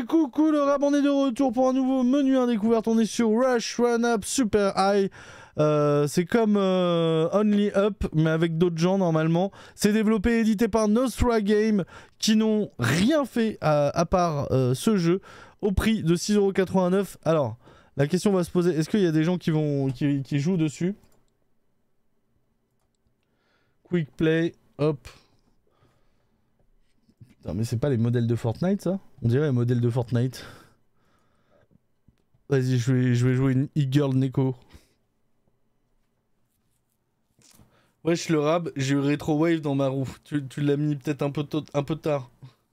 coucou le rap, on est de retour pour un nouveau menu à découverte. On est sur Rush Run Up Super High. C'est comme Only Up, mais avec d'autres gens normalement. C'est développé et édité par Nostra Game, qui n'ont rien fait à part ce jeu, au prix de 6,89 €. Alors, la question va se poser, est-ce qu'il y a des gens qui jouent dessus? Quick Play, hop. Putain, mais c'est pas les modèles de Fortnite, ça? On dirait les modèles de Fortnite. Vas-y, je vais jouer une e-girl Neko. Wesh le rab, j'ai eu Retro Wave dans ma roue. Tu l'as mis peut-être un peu tard.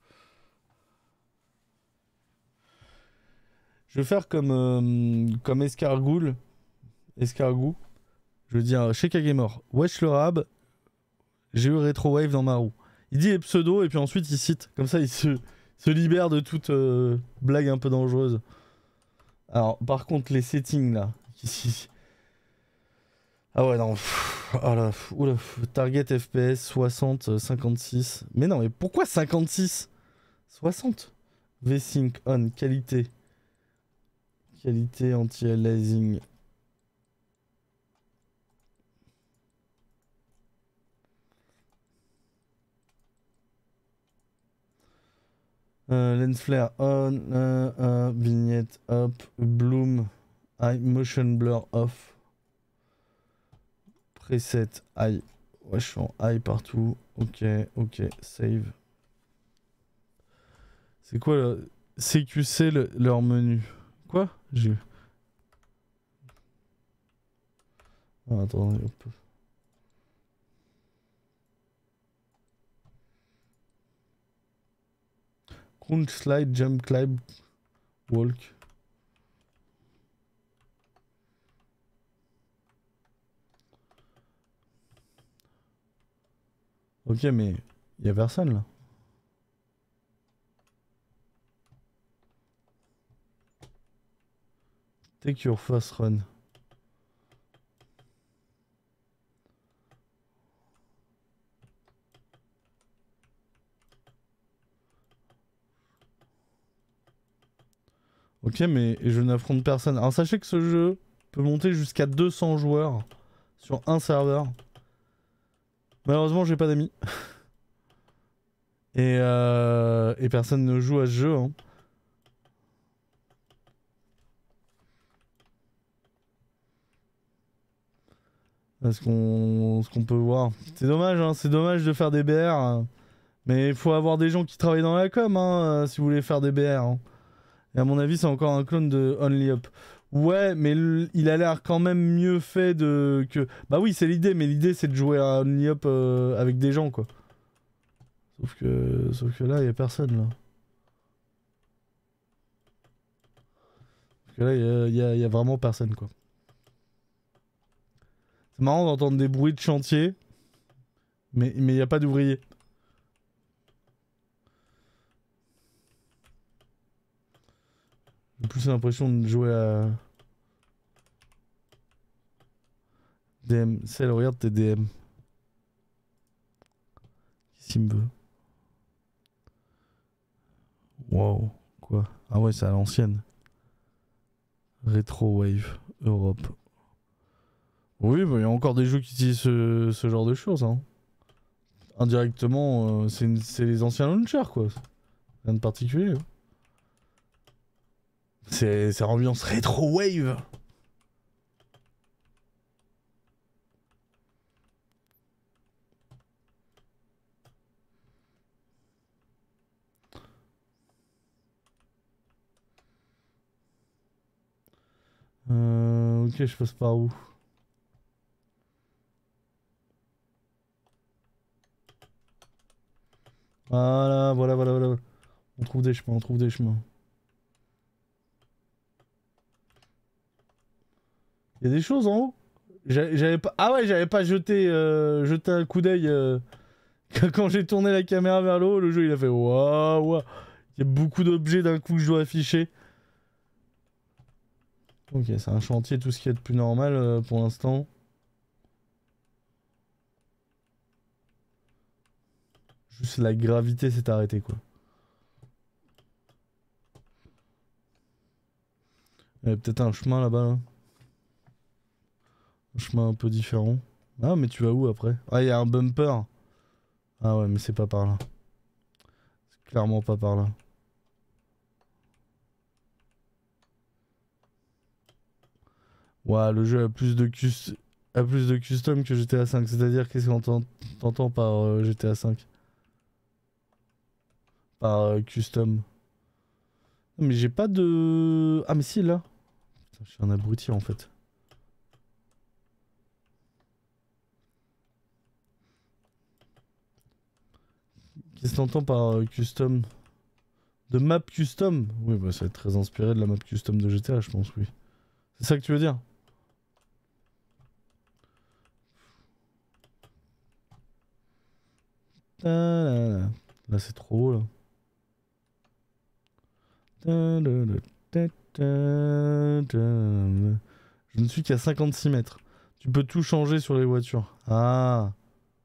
Je vais faire comme Escargoul. Escargou. Je veux dire, chez Kagemore. Wesh le rab, j'ai eu Retro Wave dans ma roue. Il dit les pseudos et puis ensuite il cite. Comme ça il se libère de toute blague un peu dangereuse. Alors par contre les settings là. Ici. Ah ouais non. Oh là, oula, target FPS 60, 56. Mais non mais pourquoi 56? 60. V-Sync on, qualité. Qualité anti-aliasing. Lens flare on, vignette up, bloom, eye, motion blur off, preset eye, ouais je suis en eye partout, ok, save. C'est quoi le CQC leur menu? Quoi? J'ai... Ah, attendez, hop. Crunch, slide, jump, climb, walk. Ok, mais il y a personne là. Take your first run. Ok, mais je n'affronte personne. Alors sachez que ce jeu peut monter jusqu'à 200 joueurs sur un serveur. Malheureusement, j'ai pas d'amis. Et personne ne joue à ce jeu. Hein. Ce qu'on peut voir. C'est dommage, hein, c'est dommage de faire des BR. Hein. Mais il faut avoir des gens qui travaillent dans la com hein, si vous voulez faire des BR. Hein. Et à mon avis, c'est encore un clone de Only Up. Ouais, mais il a l'air quand même mieux fait que... Bah oui, c'est l'idée, mais l'idée c'est de jouer à Only Up avec des gens, quoi. Sauf que là, il n'y a personne, là. Parce que là, il y a vraiment personne, quoi. C'est marrant d'entendre des bruits de chantier, mais il n'y a pas d'ouvriers. J'ai plus l'impression de jouer à... DM. Celle, regarde tes DM. Qu'est-ce qu'il me veut? Wow. Quoi? Ah ouais, c'est à l'ancienne. Retro Wave Europe. Oui, bah, il y a encore des jeux qui utilisent ce genre de choses. Hein. Indirectement, c'est les anciens launchers, quoi. Rien de particulier. Hein. C'est ambiance Retro Wave. Ok, je passe par où? Voilà. On trouve des chemins. Il y a des choses en haut. J'avais pas... Ah ouais, j'avais pas jeté un coup d'œil. Quand j'ai tourné la caméra vers le haut, le jeu il a fait waouh. Il y a beaucoup d'objets d'un coup que je dois afficher. Ok, c'est un chantier, tout ce qui est de plus normal pour l'instant. Juste la gravité s'est arrêtée quoi. Il y a peut-être un chemin là-bas, là. Un chemin un peu différent. Ah, mais tu vas où après? Ah, il y a un bumper. Ah ouais, mais c'est pas par là. C'est clairement pas par là. Ouah, le jeu a plus de custom que GTA 5. C'est-à-dire, qu'est-ce qu'on t'entend par GTA 5? Par custom. Non, mais j'ai pas de... Ah, mais si, là. Putain, je suis un abruti, en fait. Qu'est-ce que t'entends par custom? De map custom? Oui, bah ça va être très inspiré de la map custom de GTA, je pense, oui. C'est ça que tu veux dire? Ta-da-da. Là, c'est trop haut, là. Ta-da-da-ta-ta-ta. Je ne suis qu'à 56 mètres. Tu peux tout changer sur les voitures. Ah.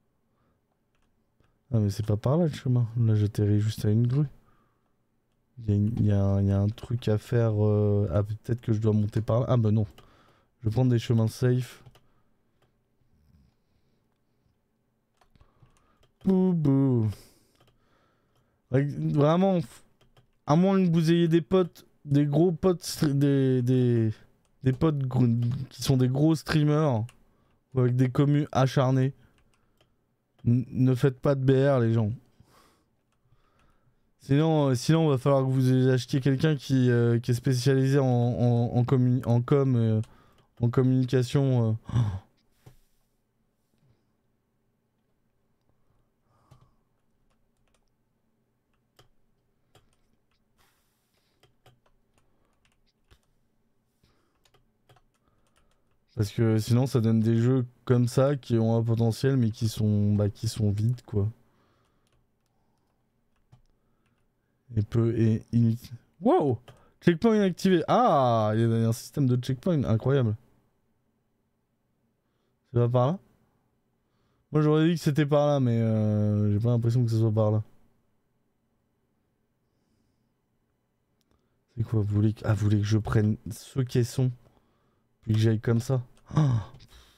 Ah, mais c'est pas par là le chemin. Là, j'atterris juste à une grue. Il y a un truc à faire. Ah, peut-être que je dois monter par là. Ah, bah non. Je vais prendre des chemins safe. Bouh, bouh. Vraiment, à moins que vous ayez des potes, des gros potes, des potes qui sont des gros streamers, ou avec des commus acharnés, ne faites pas de BR, les gens. Sinon, va falloir que vous achetiez quelqu'un qui est spécialisé en communication. Parce que sinon, ça donne des jeux comme ça qui ont un potentiel, mais qui sont vides, quoi. Et peu et inutiles. Wow! Checkpoint inactivé. Ah! Il y a un système de checkpoint incroyable. C'est pas par là? Moi j'aurais dit que c'était par là, mais j'ai pas l'impression que ce soit par là. C'est quoi? Vous voulez que je prenne ce caisson, puis que j'aille comme ça? Ah,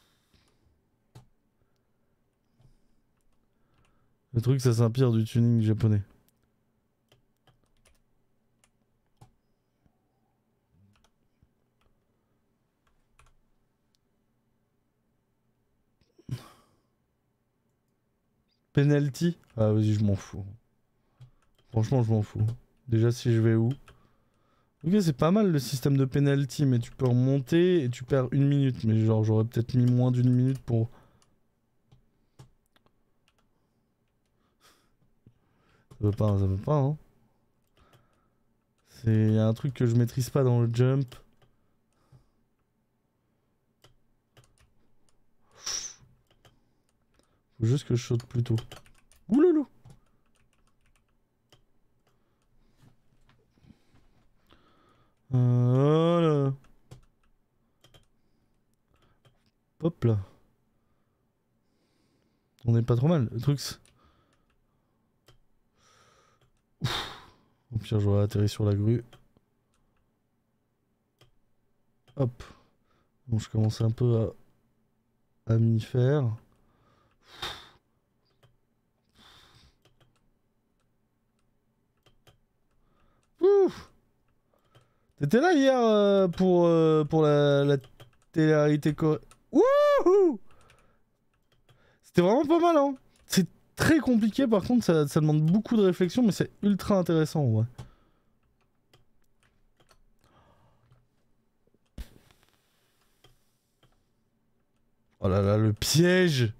le truc, ça s'inspire du tuning japonais. Penalty? Ah vas-y, je m'en fous. Franchement, je m'en fous. Déjà, si je vais où? Ok, c'est pas mal le système de penalty, mais tu peux remonter et tu perds une minute. Mais genre, j'aurais peut-être mis moins d'une minute pour... ça veut pas, hein. C'est un truc que je maîtrise pas dans le jump. Faut juste que je saute plus tôt. Ouloulou! Voilà. Hop là. On est pas trop mal. Le truc, au pire, j'aurais atterri sur la grue. Hop. Bon, je commence un peu à m'y faire. Ouf. T'étais là hier pour la télé-réalité coréenne. Wouhou! C'était vraiment pas mal, hein. C'est très compliqué, par contre, ça demande beaucoup de réflexion, mais c'est ultra intéressant, ouais. Oh là là, le piège!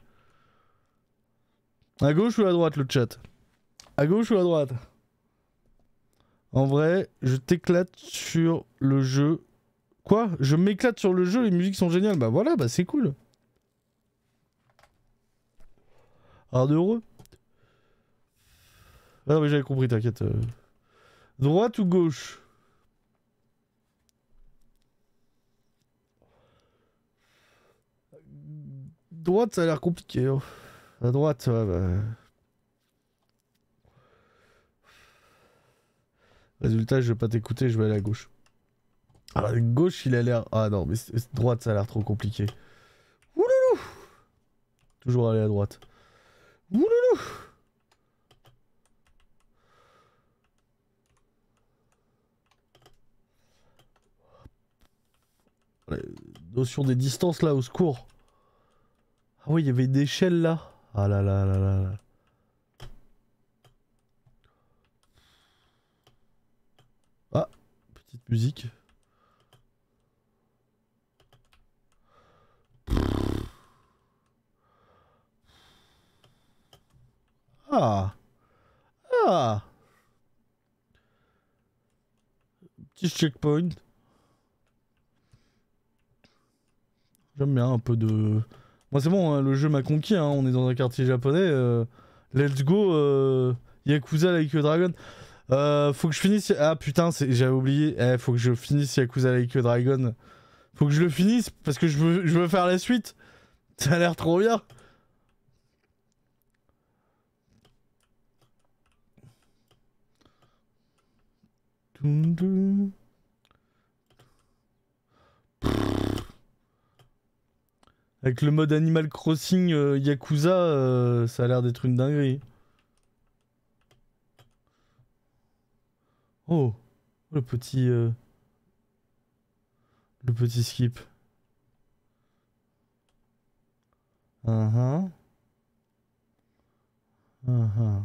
À gauche ou à droite, le chat? À gauche ou à droite? En vrai, je t'éclate sur le jeu. Quoi? Je m'éclate sur le jeu, les musiques sont géniales. Bah voilà, bah c'est cool. Art heureux. Ah oui, j'avais compris, t'inquiète. Droite ou gauche? Droite, ça a l'air compliqué, hein. À droite, ouais, bah... Résultat, je vais pas t'écouter, je vais aller à gauche. Ah, gauche, il a l'air... Ah non, mais droite, ça a l'air trop compliqué. Ouloulou. Toujours aller à droite. Ouloulou. Notion des distances là, au secours. Ah oui, il y avait une échelle là. Ah là là là là là. Ah, petite musique. Ah. Ah. Petit checkpoint. J'aime bien un peu de... Moi c'est bon, hein, le jeu m'a conquis, hein, on est dans un quartier japonais. Let's go Yakuza Like a Dragon. Faut que je finisse... Ah putain, j'avais oublié. Faut que je finisse Yakuza Like a Dragon. Faut que je le finisse parce que je veux faire la suite. Ça a l'air trop bien. Toum, toum. Avec le mode Animal Crossing Yakuza, ça a l'air d'être une dinguerie. Oh, le petit, le petit skip. Uh-huh. Uh-huh.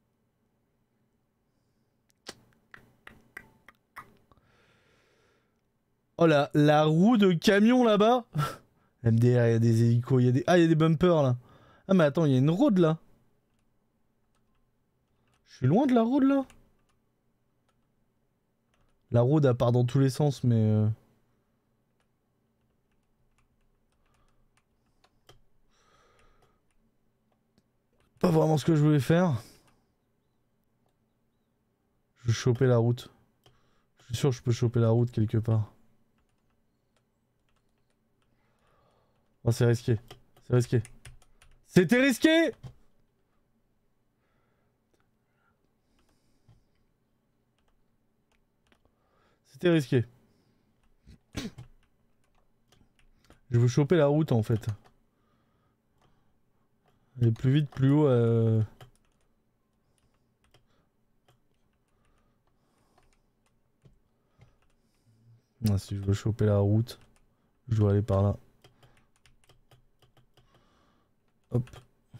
Oh la roue de camion là-bas. MDR, il y a des hélicos, il y a des... Ah, il y a des bumpers là. Ah mais attends, il y a une road là. Je suis loin de la road là. La road elle part dans tous les sens mais... Pas vraiment ce que je voulais faire. Je vais choper la route. Je suis sûr que je peux choper la route quelque part. Oh, c'est risqué. C'est risqué. C'était risqué. C'était risqué. Je veux choper la route en fait. Aller plus vite, plus haut. Ah, si je veux choper la route, je dois aller par là. Hop.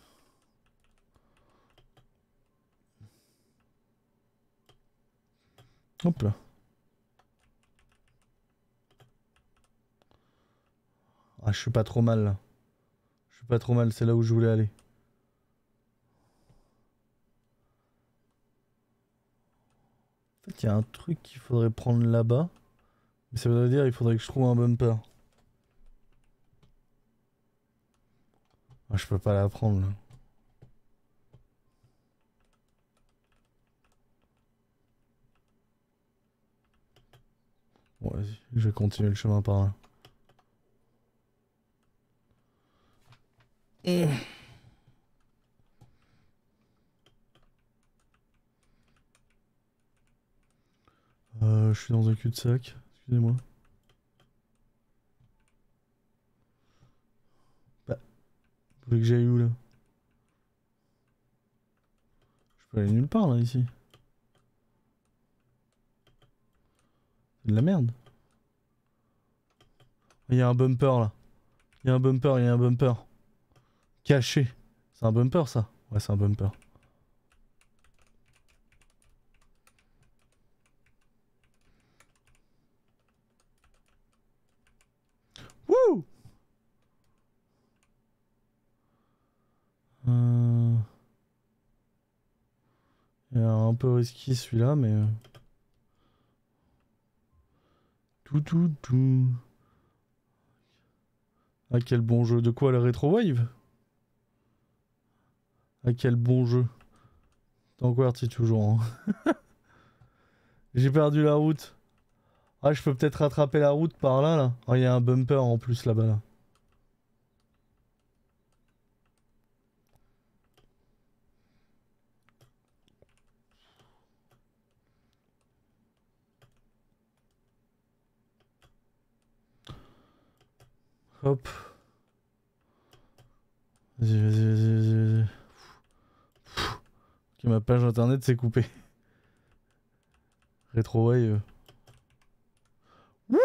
Hop là. Ah, je suis pas trop mal là. Je suis pas trop mal, c'est là où je voulais aller. En fait, il y a un truc qu'il faudrait prendre là-bas. Mais ça veut dire qu'il faudrait que je trouve un bumper. Ah, je peux pas la prendre là. Bon, vas-y, je vais continuer le chemin par là. Je suis dans un cul-de-sac, excusez-moi. Bah, vous voulez que j'aille où là? Je peux aller nulle part là ici. C'est de la merde. Il y a un bumper là. Il y a un bumper, il y a un bumper. Caché. C'est un bumper ça? Ouais, c'est un bumper. Wouh! Il est un peu risqué celui-là, mais... Tout, tout, tout. Ah, quel bon jeu. De quoi, le Retro Wave? Ah, quel bon jeu. T'es encore parti toujours. Hein. J'ai perdu la route. Ah, je peux peut-être rattraper la route par là, là. Ah, il y a un bumper en plus là-bas, là. Hop. Vas-y, vas-y, vas-y, vas-y, vas-y. Ok, ma page internet s'est coupée. Retrowave. Wouhou!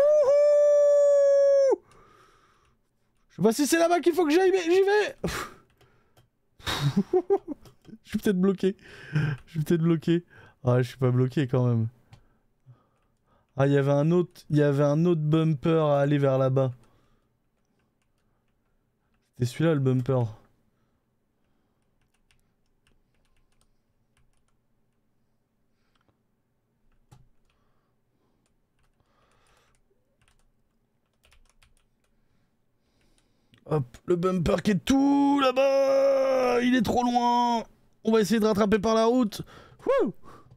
Je sais pas si c'est là-bas qu'il faut que j'aille, mais j'y vais! Je suis peut-être bloqué. Je suis peut-être bloqué. Ah, je suis pas bloqué quand même. Ah, il y avait un autre bumper à aller vers là-bas. C'était celui-là le bumper. Hop, le bumper qui est tout là-bas. Il est trop loin. On va essayer de rattraper par la route. Wouh!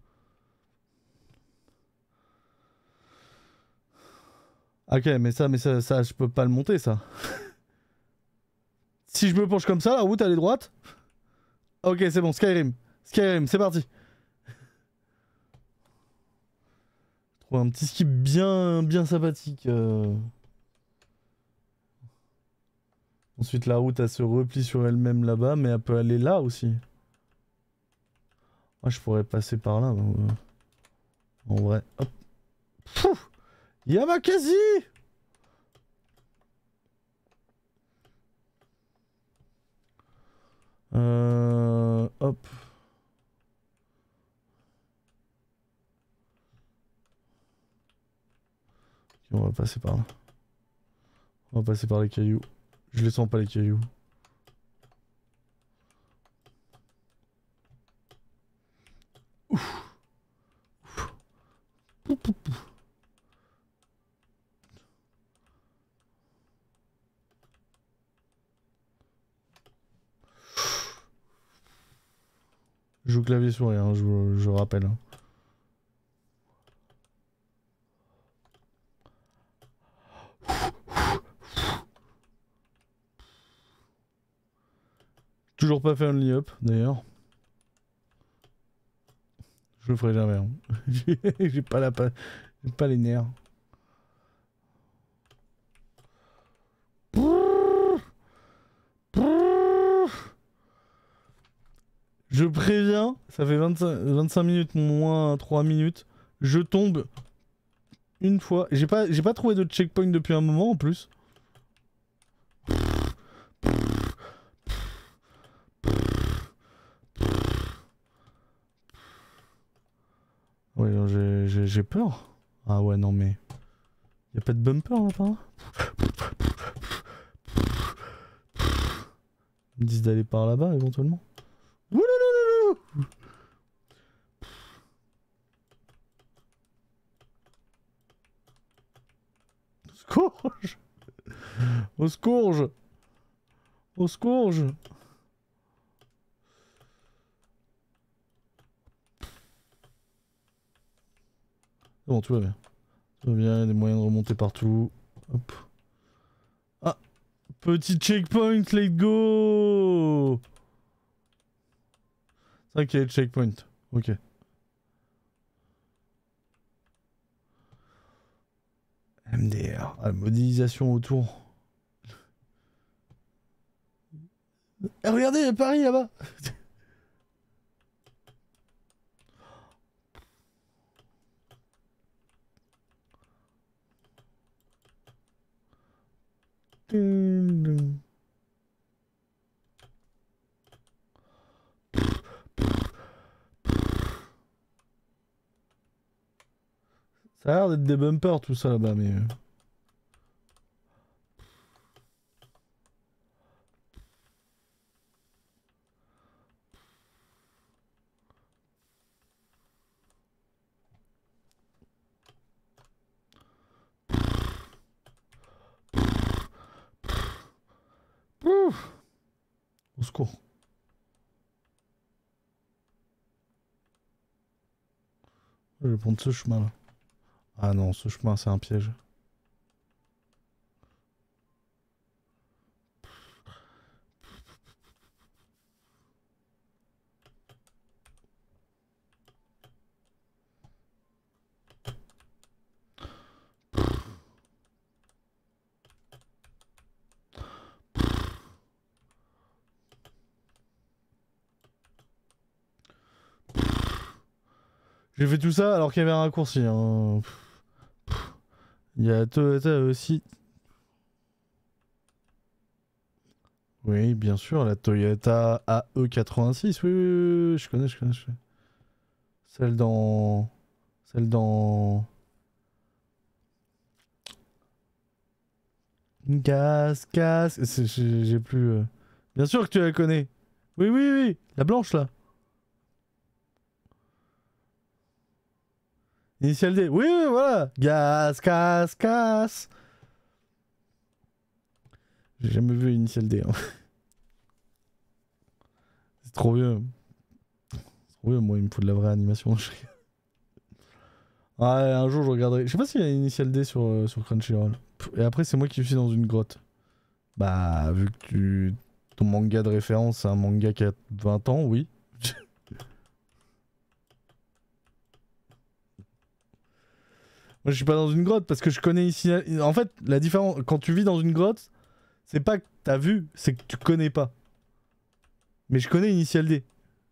Ok, mais ça, je peux pas le monter, ça. Si je me penche comme ça, la route, elle est droite. Ok, c'est bon, Skyrim. Skyrim, c'est parti. Trouve un petit skip bien sympathique. Ensuite, la route, elle se replie sur elle-même là-bas, mais elle peut aller là aussi. Moi, je pourrais passer par là. En vrai. Hop. Pouf! Yamakasi! Hop. Ok, on va passer par là. On va passer par les cailloux. Je les sens pas les cailloux. Ouf. Pouf, pouf, pouf. Je joue clavier souris, hein, je rappelle. Hein. Toujours pas fait only up d'ailleurs. Je le ferai jamais. Hein. J'ai pas j'ai pas les nerfs. Je préviens, ça fait 25 minutes moins 3 minutes. Je tombe une fois. J'ai pas trouvé de checkpoint depuis un moment en plus. Ouais, j'ai peur. Ah ouais, non mais... Y'a pas de bumper là-bas? Ils me disent d'aller par là-bas éventuellement. Woulouloulou! Scourge! Au scourge! Au scourge! Bon, tout va bien. Tout va bien, il y a des moyens de remonter partout. Hop. Ah! Petit checkpoint, let's go! C'est vrai qu'il y a le checkpoint. Ok. MDR. Ah, modélisation autour. Eh, regardez, il y a Paris là-bas! Ça a l'air d'être des bumpers tout ça là-bas, mais... Ouf. Au secours. Je vais prendre ce chemin là. Ah non, ce chemin c'est un piège. J'ai fait tout ça alors qu'il y avait un raccourci. Hein. Il y a Toyota aussi. Oui, bien sûr, la Toyota AE86. Oui, oui, oui, oui, je connais, je connais, je connais. Celle dans... Celle dans... Gaz, gaz. J'ai plus... Bien sûr que tu la connais. Oui, oui, oui. La blanche, là. Initial D. Oui, oui, voilà. Gaz, gaz, gaz. J'ai jamais vu Initial D. Hein. C'est trop vieux. C'est trop vieux, moi, il me faut de la vraie animation. Ouais, un jour, je regarderai. Je sais pas s'il y a Initial D sur Crunchyroll. Et après, c'est moi qui suis dans une grotte. Bah, vu que ton manga de référence, c'est un manga qui a 20 ans, oui. Moi, je suis pas dans une grotte parce que je connais ici. En fait, la différence, quand tu vis dans une grotte, c'est pas que t'as vu, c'est que tu connais pas. Mais je connais Initial D.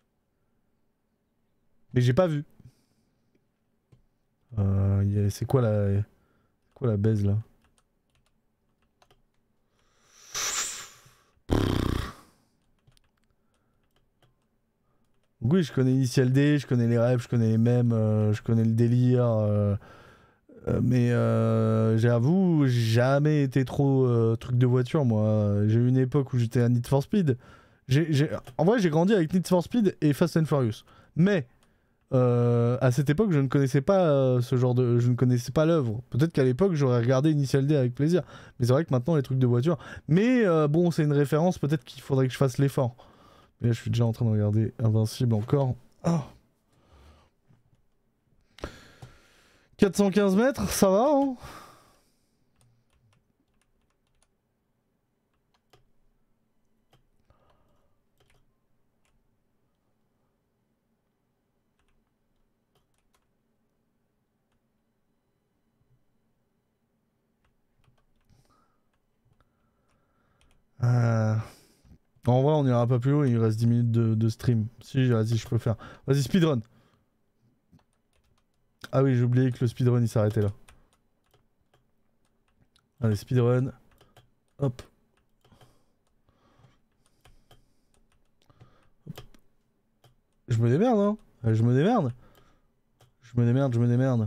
Mais j'ai pas vu. C'est quoi la baise là? Oui, je connais Initial D, je connais les rêves, je connais les mèmes, je connais le délire. Mais j'avoue, j'ai jamais été trop truc de voiture, moi. J'ai eu une époque où j'étais à Need for Speed. En vrai, j'ai grandi avec Need for Speed et Fast and Furious. Mais à cette époque, je ne connaissais pas ce genre de. Je ne connaissais pas l'œuvre. Peut-être qu'à l'époque, j'aurais regardé Initial D avec plaisir. Mais c'est vrai que maintenant, les trucs de voiture. Mais bon, c'est une référence, peut-être qu'il faudrait que je fasse l'effort. Mais là, je suis déjà en train de regarder Invincible encore. Ah. 415 mètres, ça va, hein? En vrai, on ira pas plus haut, il reste 10 minutes de stream. Si, vas-y, je peux faire. Vas-y, speedrun. Ah oui, j'ai oublié que le speedrun il s'arrêtait là. Allez, speedrun. Hop. Je me démerde, hein. Je me démerde. Je me démerde, je me démerde.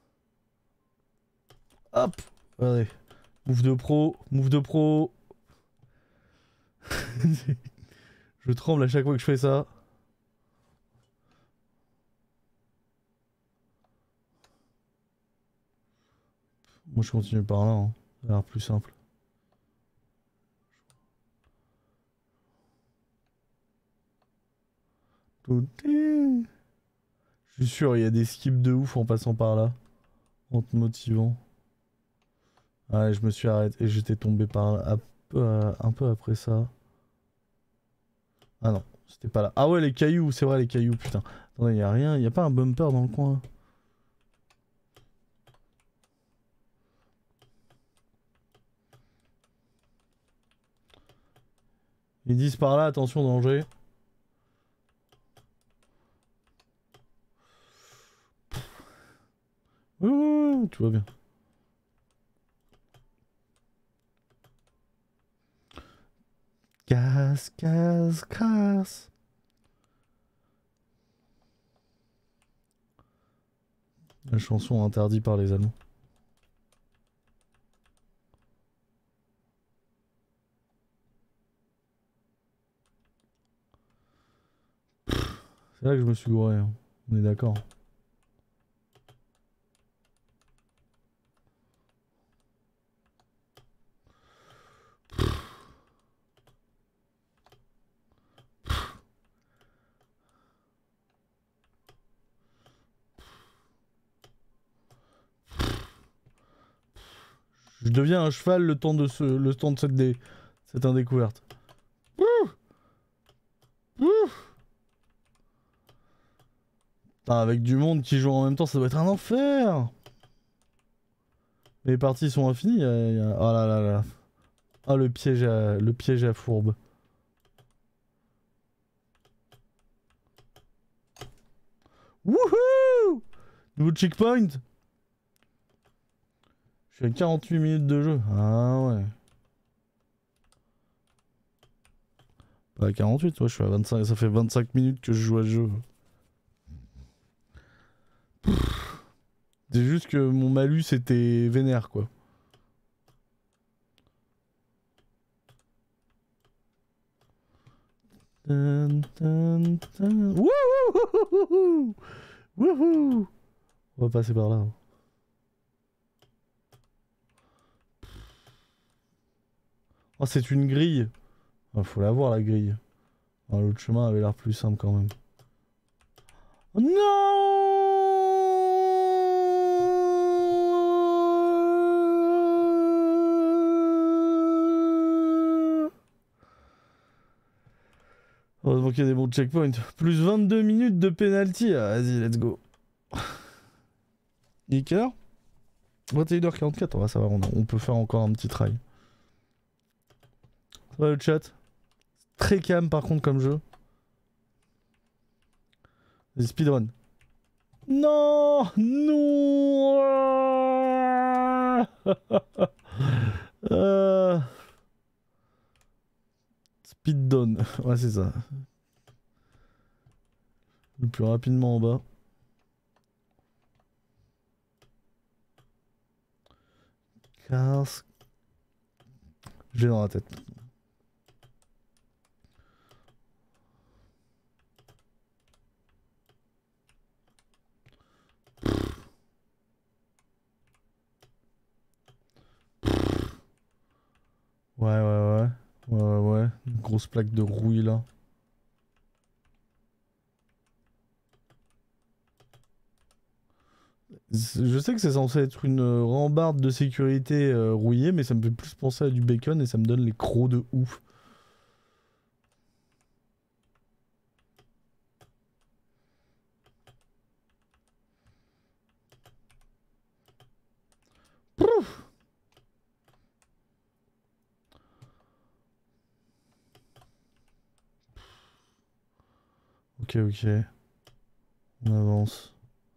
Hop. Allez. Move de pro, move de pro. Je tremble à chaque fois que je fais ça. Moi, je continue par là, hein. Ça a l'air plus simple. Je suis sûr, il y a des skips de ouf en passant par là. En te motivant. Ouais, je me suis arrêté et j'étais tombé par là un peu après ça. Ah non, c'était pas là. Ah ouais, les cailloux, c'est vrai, les cailloux, putain. Attendez, y a rien, y a pas un bumper dans le coin? Ils disent par là, attention, danger. Ouais, tout va bien. Casse, casse, casse. La chanson interdite par les Allemands. C'est là que je me suis gouré, hein. On est d'accord. Je deviens un cheval le temps de cette indécouverte. Ouh. Ouh. Putain, avec du monde qui joue en même temps, ça doit être un enfer. Les parties sont infinies. Oh là là là. Ah, le piège à fourbe. Wouhou! Nouveau checkpoint. Je suis à 48 minutes de jeu. Ah ouais. Pas à 48, ouais, je suis à 25. Ça fait 25 minutes que je joue à ce jeu. C'est juste que mon malus était vénère, quoi. Wouhou! Wouhou! On va passer par là. Oh, c'est une grille. Ah, faut la voir, la grille. Ah, l'autre chemin avait l'air plus simple quand même. Oh, non! Heureusement qu'il y a des bons checkpoints. Plus 22 minutes de penalty. Ah, vas-y, let's go. Il est quelle heure? 21h44. Ouais, ça va, on peut faire encore un petit try. Ça va le chat? Très calme par contre comme jeu. Vas-y, speedrun. Non! Non! Speed down. Ouais, c'est ça. Le plus rapidement en bas. 15. J'ai dans la tête. Ouais, ouais, ouais. Ouais, ouais, ouais. Une grosse plaque de rouille là. Je sais que c'est censé être une rambarde de sécurité rouillée, mais ça me fait plus penser à du bacon et ça me donne les crocs de ouf. Pouf. Ok, ok. On avance.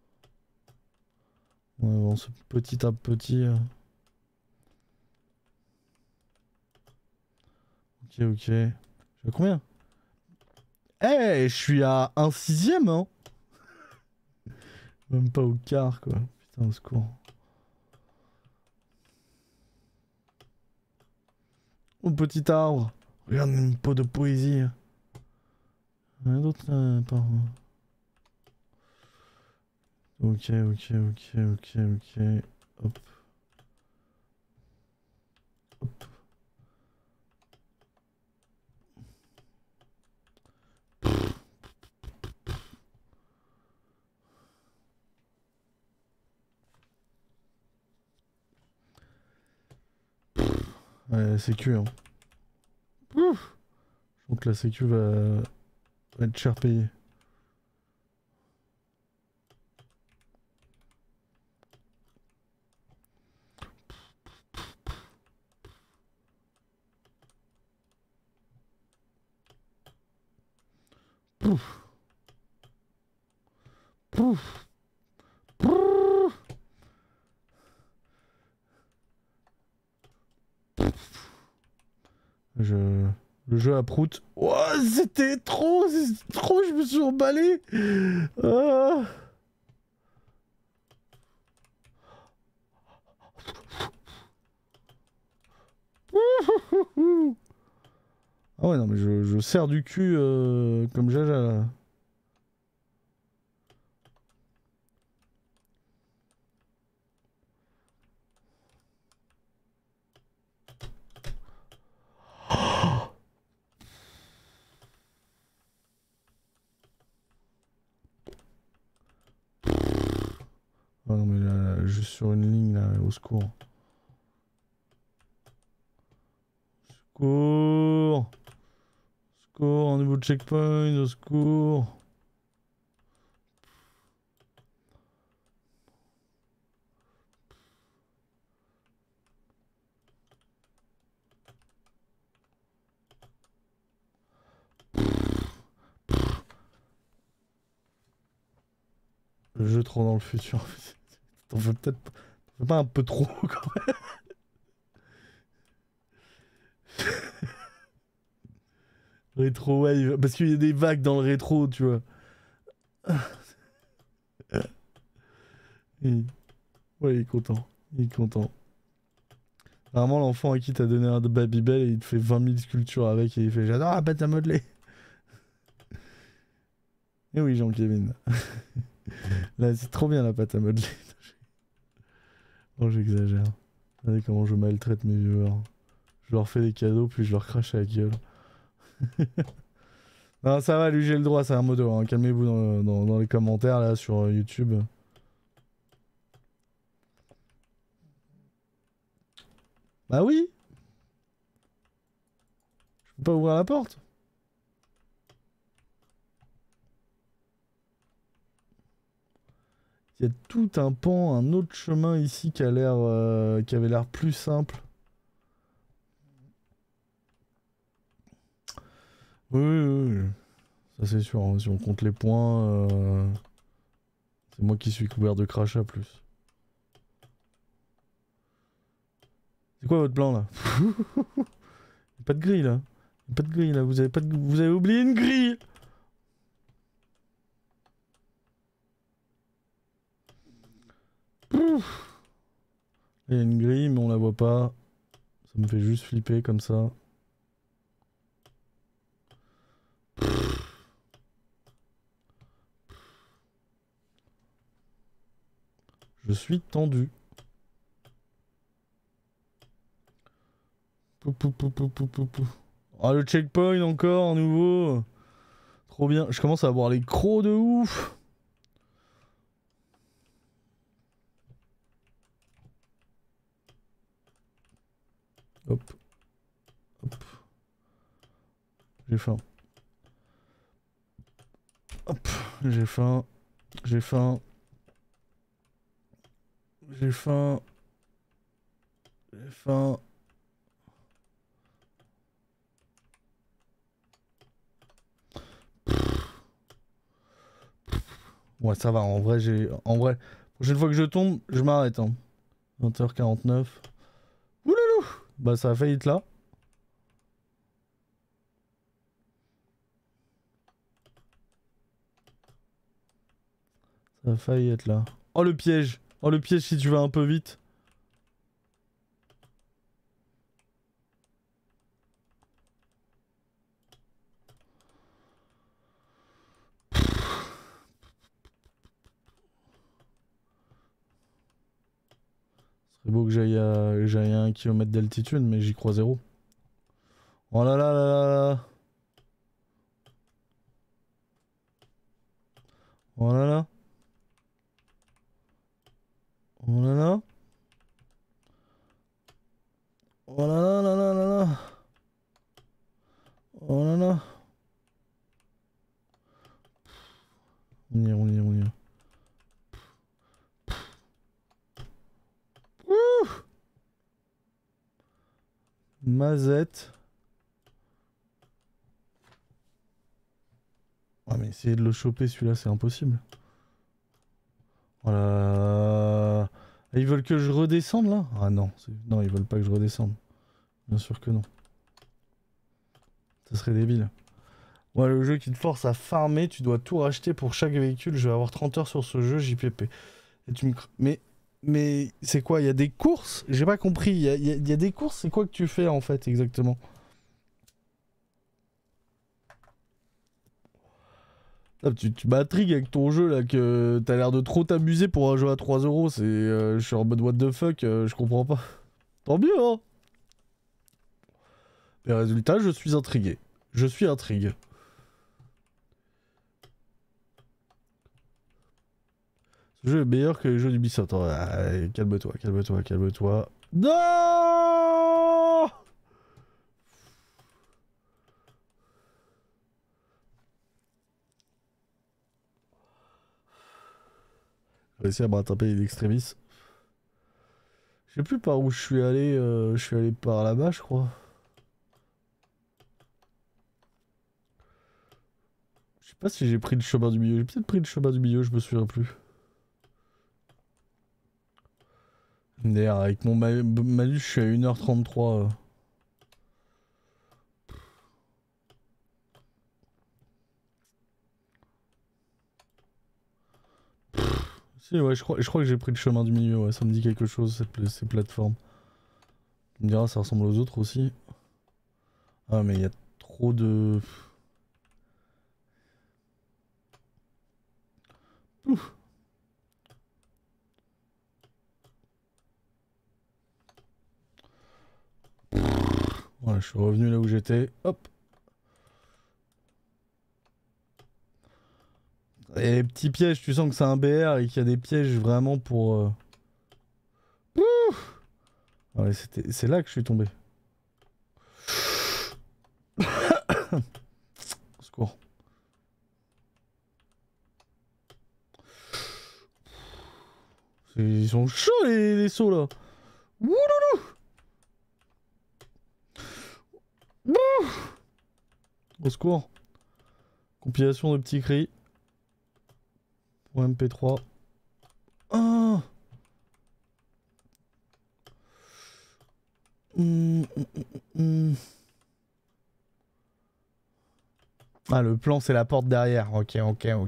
On avance petit à petit. Ok, ok. Je suis à combien? Eh, je suis à 1/6, hein. Même pas au quart, quoi. Putain, au secours. Oh, petit arbre. Regarde une peau de poésie. Rien d'autre là, par... Ok, ok, ok, ok, ok. Hop. Hop. Ouais, sécu, hein. Ouf. Donc la sécu va être cher payée. Pouf. Pouf. Pouf. Je... Le jeu à prout. Oh, c'était trop, c'est trop, je me suis emballé. Ah. Ah ouais, non, mais je serre du cul comme Jaja là. Ah non, mais là, juste sur une ligne là, au secours. Secours! Secours, un nouveau checkpoint, au secours! Le jeu trop dans le futur. T'en fais peut-être t'en fais pas un peu trop quand même. Rétro wave. Parce qu'il y a des vagues dans le rétro, tu vois. Il- Ouais, il est content. Il est content. Vraiment, l'enfant à qui t'as donné un de Babybel et il te fait 20 000 sculptures avec et il fait j'adore la pâte à modeler. Et oui, Jean-Kévin. Là, c'est trop bien la pâte à modeler. Oh, j'exagère. Regardez comment je maltraite mes viewers. Je leur fais des cadeaux, puis je leur crache à la gueule. Non, ça va, lui, j'ai le droit, c'est un modo. Hein. Calmez-vous dans les commentaires là sur YouTube. Bah oui, je peux pas ouvrir la porte. Il y a tout un pan, un autre chemin ici qui a l'air, qui avait l'air plus simple. Oui, oui, oui. Ça c'est sûr. Hein. Si on compte les points, c'est moi qui suis couvert de crachats plus. C'est quoi votre plan là? Pas de grille là. Pas de grille là. Vous avez pas de... Vous avez oublié une grille. Pouf. Il y a une grille mais on la voit pas. Ça me fait juste flipper comme ça. Je suis tendu. Pou, pou, pou, pou, pou, pou, pou. Ah, le checkpoint encore, nouveau. Trop bien. Je commence à avoir les crocs de ouf. Hop. Hop. J'ai faim. Hop. J'ai faim. J'ai faim. J'ai faim. J'ai faim. Ouais, ça va. En vrai, j'ai. En vrai, prochaine fois que je tombe, je m'arrête. Hein. 20h49. Ouloulou. Bah, ça a failli être là. Ça a failli être là. Oh, le piège. Oh, le piège si tu vas un peu vite. C'est beau que j'aille à 1 km d'altitude, mais j'y crois zéro. Oh là là là là là. Oh là là. Oh là là. Oh là là là là là là. Oh là là. On y est, on y est, on y est. Ouh. Mazette. Ah mais essayer de le choper celui-là, c'est impossible. Oh là là. Ah, ils veulent que je redescende là? Ah non, non, ils veulent pas que je redescende. Bien sûr que non. Ça serait débile. Ouais, le jeu qui te force à farmer, tu dois tout racheter pour chaque véhicule. Je vais avoir 30 heures sur ce jeu, JPP. Et tu me... Mais c'est quoi? Il y a des courses? J'ai pas compris. Il y a des courses, c'est quoi que tu fais en fait exactement? Ah, tu m'intrigues avec ton jeu là, que t'as l'air de trop t'amuser pour un jeu à 3 euros. C'est, je suis en mode what the fuck, je comprends pas. Tant mieux, hein. Mais résultat, je suis intrigué. Je suis intrigué. Ce jeu est meilleur que les jeux d'Ubisoft. Attends, calme-toi, calme-toi, calme-toi. Non! J'ai réussi à me rattraper les extrémistes. Je sais plus par où je suis allé par là-bas, je crois. Je sais pas si j'ai pris le chemin du milieu. J'ai peut-être pris le chemin du milieu, je me souviens plus. D'ailleurs, avec mon malus, je suis à 1h33. Si, ouais, je crois que j'ai pris le chemin du milieu, ouais, ça me dit quelque chose, ces plateformes. Tu me diras, ça ressemble aux autres aussi. Ah, mais il y a trop de... Ouf. Voilà, je suis revenu là où j'étais. Hop. Et petits pièges, tu sens que c'est un BR et qu'il y a des pièges vraiment pour... Ouf. Ouais, c'est là que je suis tombé. Au secours. Ils sont chauds les sauts là. Wouloulou. Au secours. Compilation de petits cris. Pour MP3. Ah. Ah, le plan c'est la porte derrière. Ok.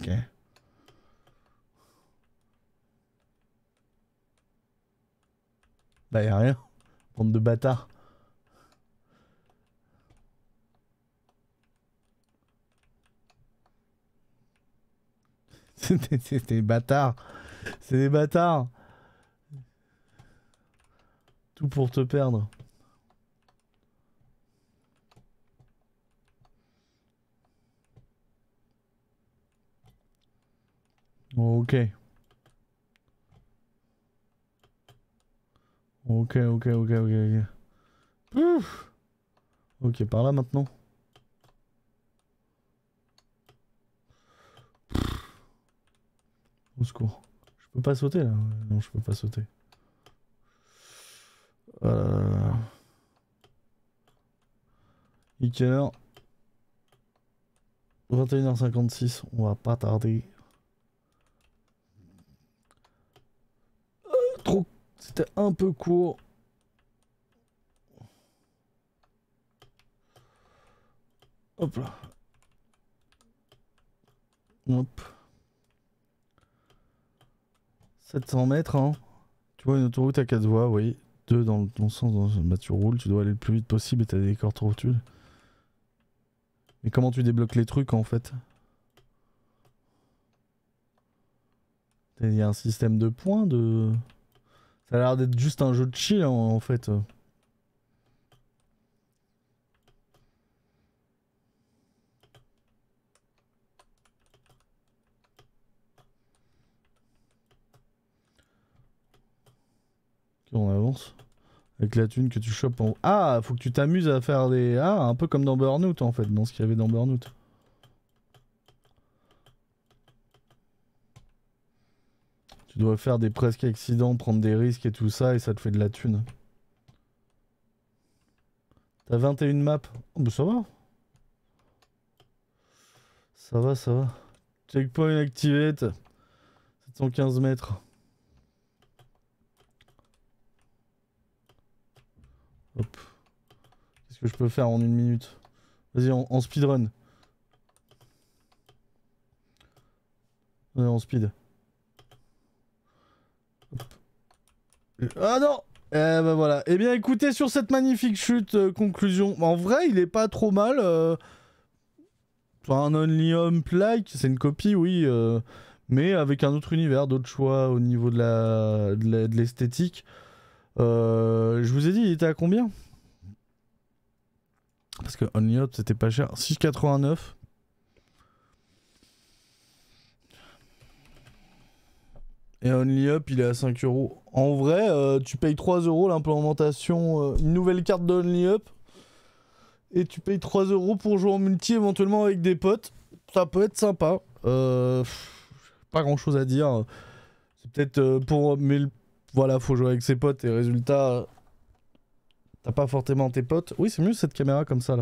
Bah y'a rien. Bande de bâtards. C'est des bâtards. C'est des bâtards. Tout pour te perdre. Ok. Ok. Ouf. Ok, par là maintenant. Au secours. Je peux pas sauter là? Non, je peux pas sauter. Il est quelle heure? 21h56, on va pas tarder. Trop... C'était un peu court. Hop là. Hop. 700 mètres, hein. Tu vois une autoroute à 4 voies, oui. 2 dans le bon sens, bah, tu roules, tu dois aller le plus vite possible et t'as des décors trop rotules. Mais comment tu débloques les trucs en fait? Il y a un système de points de... Ça a l'air d'être juste un jeu de chill en fait. Ok, on avance. Avec la thune que tu chopes en... Ah, faut que tu t'amuses à faire des... Ah, un peu comme dans Burnout en fait, dans ce qu'il y avait dans Burnout. Tu dois faire des presque accidents, prendre des risques et tout ça, et ça te fait de la thune. T'as 21 maps. Oh bah ça va. Ça va. Checkpoint activate. 715 mètres. Hop. Qu'est-ce que je peux faire en 1 minute? Vas-y, en speedrun. Ouais, en speed. Hop. Ah non! Eh ben voilà. Eh bien écoutez, sur cette magnifique chute, conclusion. En vrai, il est pas trop mal. Un Only Home-like, c'est une copie, oui. Mais avec un autre univers, d'autres choix au niveau de l'esthétique. Je vous ai dit, il était à combien? Parce que Only Up, c'était pas cher. 6,89. Et Only Up, il est à 5 euros. En vrai, tu payes 3 euros l'implémentation, une nouvelle carte de Only Up. Et tu payes 3 euros pour jouer en multi, éventuellement avec des potes. Ça peut être sympa. Pas grand chose à dire. C'est peut-être pour. Mais voilà, faut jouer avec ses potes et résultat. t'as pas forcément tes potes. Oui, c'est mieux cette caméra comme ça là.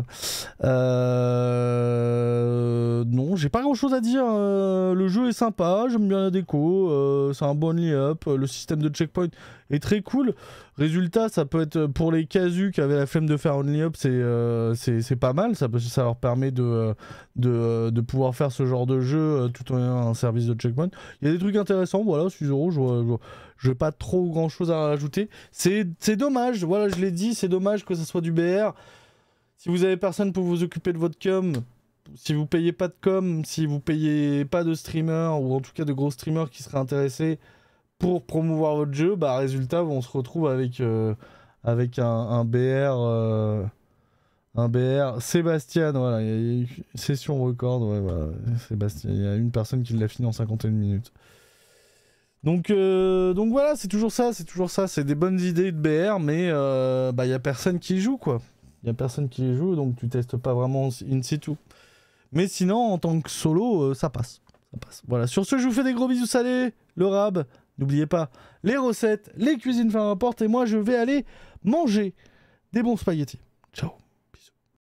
Non, j'ai pas grand chose à dire. Le jeu est sympa, j'aime bien la déco, c'est un bon only-up, le système de checkpoint est très cool. Résultat, ça peut être pour les casus qui avaient la flemme de faire only-up, c'est pas mal. Ça leur permet de pouvoir faire ce genre de jeu tout en ayant un service de checkpoint. Il y a des trucs intéressants, voilà, 6 €, je n'ai pas trop grand chose à rajouter. C'est dommage, voilà, je l'ai dit, c'est dommage que ça soit du BR. Si vous avez personne pour vous occuper de votre com, si vous payez pas de com, si vous payez pas de streamers, ou en tout cas de gros streamers qui seraient intéressés pour promouvoir votre jeu, bah résultat, on se retrouve avec un BR. Un BR, Sébastien, voilà, il y a eu une session record, ouais, voilà, Sébastien, il y a une personne qui l'a fini en 51 minutes. Donc voilà, c'est toujours ça, c'est des bonnes idées de BR, mais bah y a personne qui y joue, quoi. Y a personne qui y joue, donc tu testes pas vraiment in situ. Mais sinon, en tant que solo, ça passe. Voilà, sur ce, je vous fais des gros bisous salés, le rab, n'oubliez pas les recettes, les cuisines fin rapport, et moi je vais aller manger des bons spaghettis. Ciao.